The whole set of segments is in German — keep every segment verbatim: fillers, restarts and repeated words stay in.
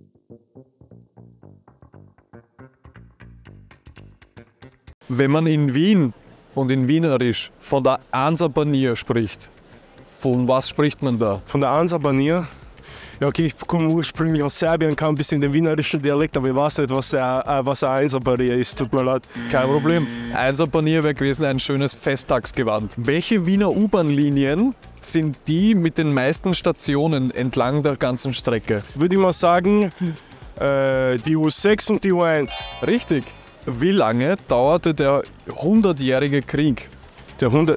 Wenn man in Wien und in Wienerisch von der Ansa-Panier spricht, von was spricht man da? Von der Ansa-Panier? Ja, okay, ich komme ursprünglich aus Serbien, kann ein bisschen den wienerischen Dialekt, aber ich weiß nicht, was ein was ein Ansa-Panier ist, tut mir leid. Kein Problem. Ansa-Panier wäre gewesen ein schönes Festtagsgewand. Welche Wiener U-Bahn-Linien sind die mit den meisten Stationen entlang der ganzen Strecke? Würde ich mal sagen, äh, die U sechs und die U eins. Richtig. Wie lange dauerte der hundertjährige Krieg? Der hundert...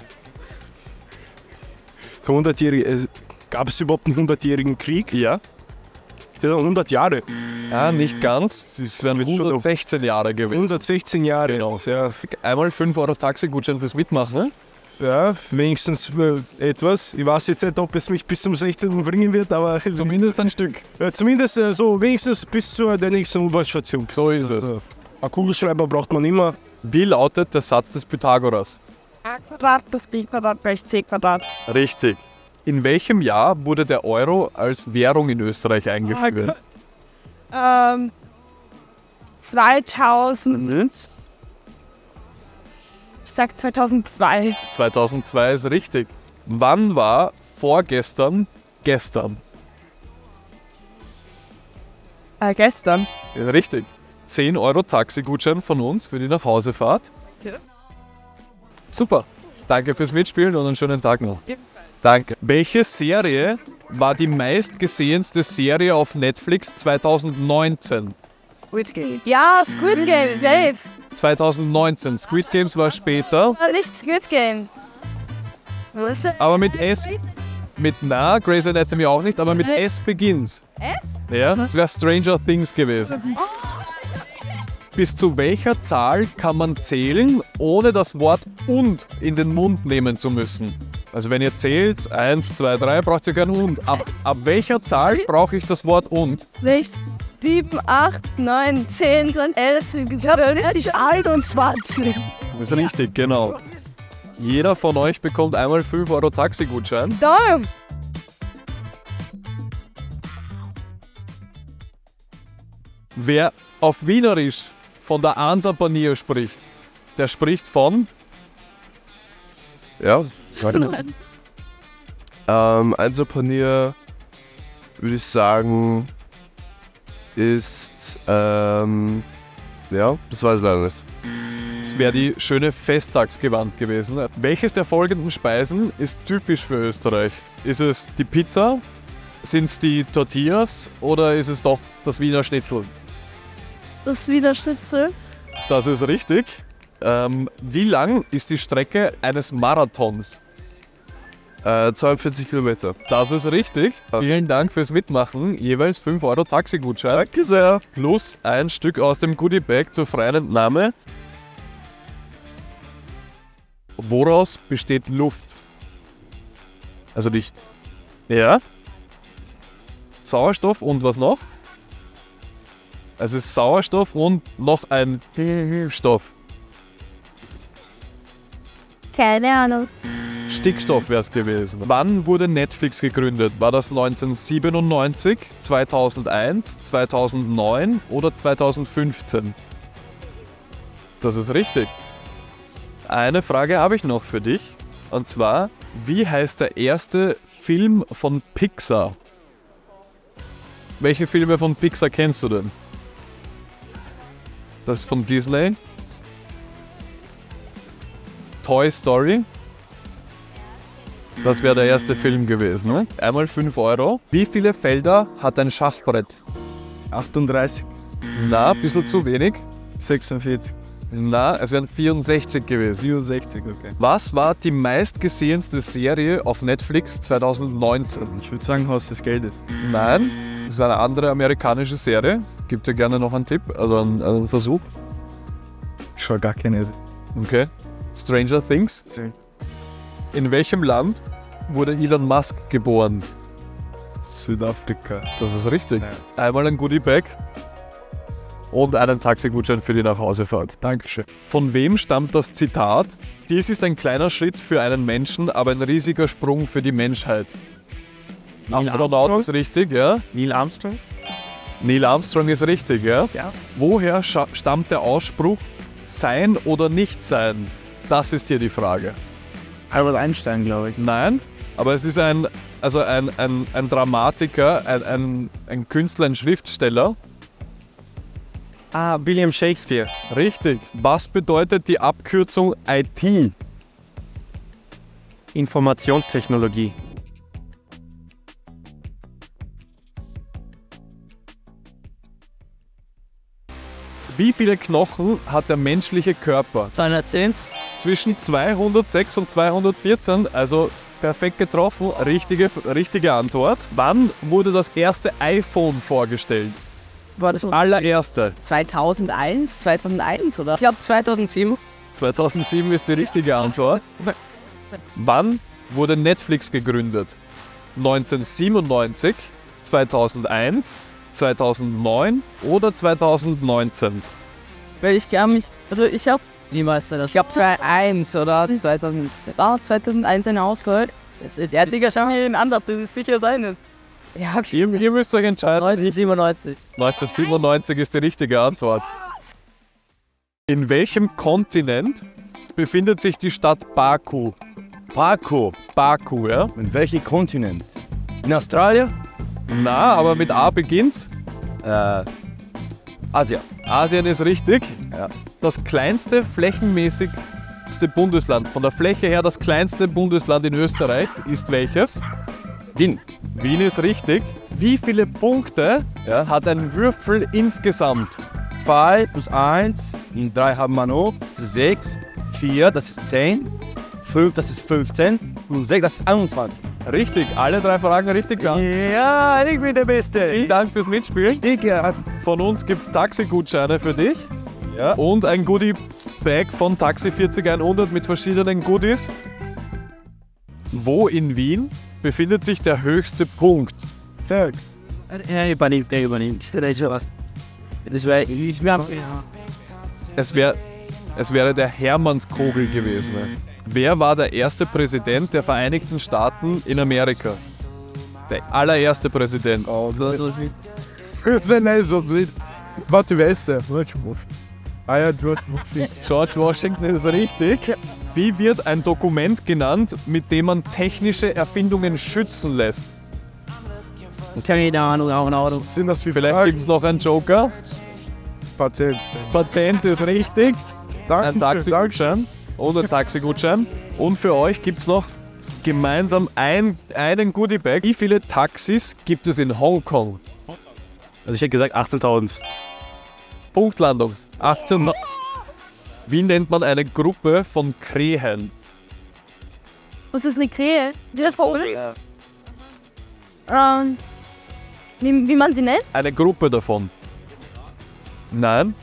Der hundertjährige... Gab es überhaupt einen hundertjährigen Krieg? Ja. Der hundert Jahre. Ja, nicht ganz. Es wären hundertsechzehn Jahre gewesen. hundertsechzehn Jahre. Genau. Ja. Einmal fünf Euro Taxigutschein fürs Mitmachen. Ja, wenigstens äh, etwas. Ich weiß jetzt nicht, ob es mich bis zum sechzehnten bringen wird, aber... Zumindest ein Stück. Ja, zumindest äh, so wenigstens bis zur der nächsten U-Bahn-Station. So ist es. Also, ein Kugelschreiber braucht man immer. Wie lautet der Satz des Pythagoras? A Quadrat plus B Quadrat gleich C Quadrat. Richtig. In welchem Jahr wurde der Euro als Währung in Österreich eingeführt? Ähm, zweitausend. Ich sag zweitausendzwei. zweitausendzwei ist richtig. Wann war vorgestern gestern? Äh, gestern. Ja, richtig. zehn Euro Taxigutschein von uns für die Nachhausefahrt. Ja. Super. Danke fürs Mitspielen und einen schönen Tag noch. Danke. Welche Serie war die meistgesehenste Serie auf Netflix zweitausendneunzehn? Squid Game. Ja, Squid Game, safe. zweitausendneunzehn. Squid Games war später. Nicht Squid Game. Was? Aber mit S. Mit na, Grey's Anatomy auch nicht, aber mit S beginnt's. S? Ja, das wäre Stranger Things gewesen. Bis zu welcher Zahl kann man zählen, ohne das Wort und in den Mund nehmen zu müssen? Also wenn ihr zählt, eins, zwei, drei, braucht ihr kein und. Ab, ab welcher Zahl brauche ich das Wort und? sechs, sieben, acht, neun, zehn, elf, zwölf, einundzwanzig. Das ist richtig, genau. Jeder von euch bekommt einmal fünf Euro Taxigutschein. Daumen. Wer auf Wienerisch von der Ansa-Panier spricht, der spricht von... Ja, ähm, Ansa-Panier würde ich sagen, ist, ähm, ja, das weiß ich leider nicht. Das wäre die schöne Festtagsgewand gewesen. Welches der folgenden Speisen ist typisch für Österreich? Ist es die Pizza, sind es die Tortillas oder ist es doch das Wiener Schnitzel? Das Wiener Schnitzel. Das ist richtig. Ähm, wie lang ist die Strecke eines Marathons? Äh, zweiundvierzig Kilometer. Das ist richtig. Vielen Dank fürs Mitmachen. Jeweils fünf Euro Taxigutschein. Danke sehr. Plus ein Stück aus dem Goodiebag zur freien Entnahme. Woraus besteht Luft? Also Licht. Ja. Sauerstoff und was noch? Es ist Sauerstoff und noch ein Stoff. Keine Ahnung. Stickstoff wäre es gewesen. Wann wurde Netflix gegründet? War das neunzehnhundertsiebenundneunzig, zweitausendeins, zweitausendneun oder zweitausendfünfzehn? Das ist richtig. Eine Frage habe ich noch für dich. Und zwar, wie heißt der erste Film von Pixar? Welche Filme von Pixar kennst du denn? Das ist von Disney. Toy Story. Das wäre der erste Film gewesen. Ne? Einmal fünf Euro. Wie viele Felder hat ein Schachbrett? achtunddreißig. Na, ein bisschen zu wenig. sechsundvierzig. Na, es wären vierundsechzig gewesen. vierundsechzig, okay. Was war die meistgesehenste Serie auf Netflix zweitausendneunzehn? Ich würde sagen, Haus des Geldes. Nein, das ist eine andere amerikanische Serie. Gib dir gerne noch einen Tipp, also einen, einen Versuch. Ich schaue gar keine. Okay. Stranger Things. In welchem Land wurde Elon Musk geboren? Südafrika. Das ist richtig. Ja. Einmal ein Goodiebag und einen Taxigutschein für die Nachhausefahrt. Dankeschön. Von wem stammt das Zitat? Dies ist ein kleiner Schritt für einen Menschen, aber ein riesiger Sprung für die Menschheit. Astronaut ist richtig, ja. Neil Armstrong? Neil Armstrong ist richtig, ja? Ja. Woher scha- stammt der Ausspruch sein oder nicht sein? Das ist hier die Frage. Albert Einstein, glaube ich. Nein, aber es ist ein, also ein, ein, ein Dramatiker, ein, ein, ein Künstler, ein Schriftsteller. Ah, William Shakespeare. Richtig. Was bedeutet die Abkürzung I T? Informationstechnologie. Wie viele Knochen hat der menschliche Körper? zweihundertzehn. Zwischen zweihundertsechs und zweihundertvierzehn, also perfekt getroffen, richtige, richtige Antwort. Wann wurde das erste iPhone vorgestellt? War das Allererste. zweitausendeins? zweitausendeins, oder? Ich glaube zweitausendsieben. zweitausendsieben ist die richtige Antwort. Wann wurde Netflix gegründet? neunzehnhundertsiebenundneunzig, zweitausendeins, zweitausendneun oder zweitausendneunzehn? Weil ich glaube mich, also ich habe niemals das. Ich glaube zweitausendeins oder zweitausendzehn. Ah, zweitausendeins eine ausgeholt. Das ist der Digga, schau mir den an, das ist sicher sein. Ja, okay. Ihr, ihr müsst euch entscheiden. neunzehnhundertsiebenundneunzig. neunzehnhundertsiebenundneunzig ist die richtige Antwort. In welchem Kontinent befindet sich die Stadt Baku? Baku. Baku, ja? In welchem Kontinent? In Australien? Na, aber mit A beginnt's. Äh, Asien. Asien ist richtig. Ja. Das kleinste, flächenmäßigste Bundesland, von der Fläche her das kleinste Bundesland in Österreich ist welches? Wien. Wien ist richtig. Wie viele Punkte Ja. hat ein Würfel insgesamt? zwei plus eins. Und drei haben wir noch. Das ist sechs. vier, das ist zehn. fünf, das ist fünfzehn. Und sechs, das ist einundzwanzig. Richtig, alle drei Fragen richtig beantwortet. Ja, ich bin der Beste. Vielen Dank fürs Mitspielen. Digga. Von uns gibt es Taxigutscheine für dich Ja. und ein Goodie-Bag von Taxi vierzig hundert mit verschiedenen Goodies. Wo in Wien befindet sich der höchste Punkt? Fuck. Er übernimmt, er übernimmt. Das ist schon was. Das wäre, ich wäre, ja. Es, wär, es wäre der Hermannskogel gewesen. Wer war der erste Präsident der Vereinigten Staaten in Amerika? Der allererste Präsident. Oh, nein, so blöd. Warte, wer ist der? Ah ja, George Washington. George Washington ist richtig. Wie wird ein Dokument genannt, mit dem man technische Erfindungen schützen lässt? Keine Ahnung, auch eine Ahnung. Sind das wie Vielleicht gibt es noch einen Joker. Patent. Patent ist richtig. Ein Danke, danke. Taxigutschein und ein Taxigutschein. Und für euch gibt es noch gemeinsam ein, einen Goodiebag. Wie viele Taxis gibt es in Hongkong? Also ich hätte gesagt achtzehntausend. Punktlandung. achtzehn. Wie nennt man eine Gruppe von Krähen? Was ist eine Krähe? Dieser Vogel? Ähm, wie, wie man sie nennt? Eine Gruppe davon. Nein,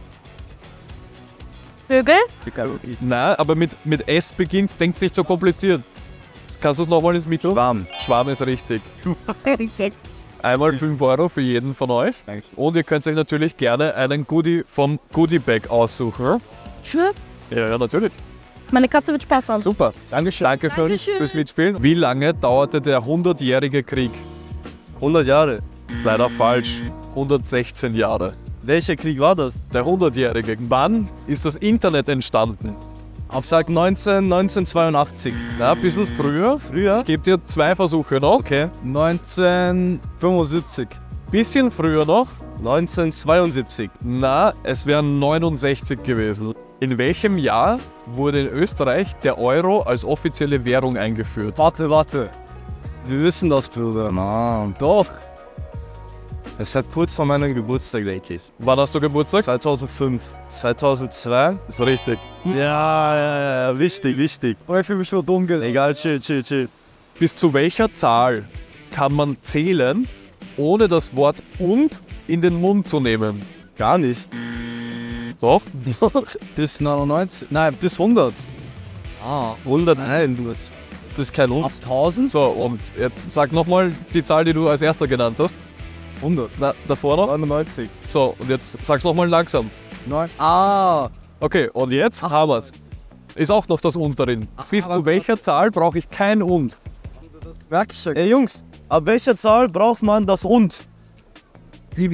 Vögel? nein, aber mit, mit S beginnt, denkt nicht so kompliziert. Kannst du es nochmal ins Mikro? Schwarm. Schwarm ist richtig. Einmal fünf Euro für jeden von euch. Und ihr könnt euch natürlich gerne einen Goodie vom Goodie-Bag aussuchen. Schwör. Ja, ja, natürlich. Meine Katze wird Spaß haben. Super. Dankeschön. Danke für, Dankeschön. fürs Mitspielen. Wie lange dauerte der hundertjährige Krieg? hundert Jahre. Ist leider falsch. hundertsechzehn Jahre. Welcher Krieg war das? Der hundertjährige. Wann ist das Internet entstanden? Ich sag neunzehn, neunzehnhundertzweiundachtzig. Na, ein bisschen früher. Früher? Ich gebe dir zwei Versuche noch. Okay. neunzehnhundertfünfundsiebzig. Bisschen früher noch. neunzehnhundertzweiundsiebzig. Na, es wären neunundsechzig gewesen. In welchem Jahr wurde in Österreich der Euro als offizielle Währung eingeführt? Warte, warte. Wir wissen das, Bruder. Mann. Doch. Es hat kurz vor meinem Geburtstag, Ladies. Wann hast du Geburtstag? zweitausendfünf. zweitausendzwei. Ist richtig. Ja, ja, ja, wichtig, wichtig. Oh, ich fühle mich so dumm. Egal, chill, chill, chill. Bis zu welcher Zahl kann man zählen, ohne das Wort und in den Mund zu nehmen? Gar nicht. Doch? Bis neunundneunzig. Nein, bis hundert. Ah, hundert, nein, du jetzt. Das ist kein hundert. tausend? So, und jetzt sag nochmal die Zahl, die du als erster genannt hast. hundert. Na, davor noch? neunundneunzig. So, und jetzt sag's nochmal langsam. neun. Ah. Okay, und jetzt haben wir's. Ist auch noch das Und drin. Bis zu welcher Zahl brauche ich kein Und? Merk ich schon. Ey Jungs, ab welcher Zahl braucht man das Und? Sieben.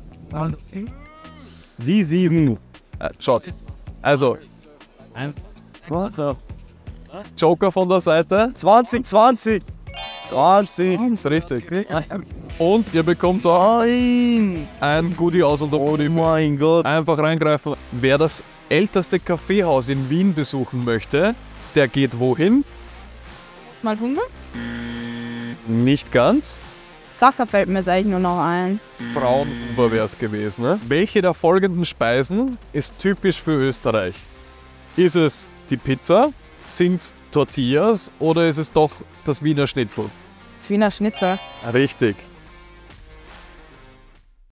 Die sieben. Äh, schaut. Also, Joker von der Seite. zwanzig, zwanzig. zwanzig. Ist richtig. Und ihr bekommt auch Nein. ein Goodie aus unserem Oh Goodie. mein Gott. Einfach reingreifen. Wer das älteste Kaffeehaus in Wien besuchen möchte, der geht wohin? Mal Hunger? Nicht ganz. Sacher fällt mir jetzt eigentlich nur noch ein. Fraunhuber wäre es gewesen. Ne? Welche der folgenden Speisen ist typisch für Österreich? Ist es die Pizza? Sind es Tortillas? Oder ist es doch das Wiener Schnitzel? Das Wiener Schnitzel. Richtig.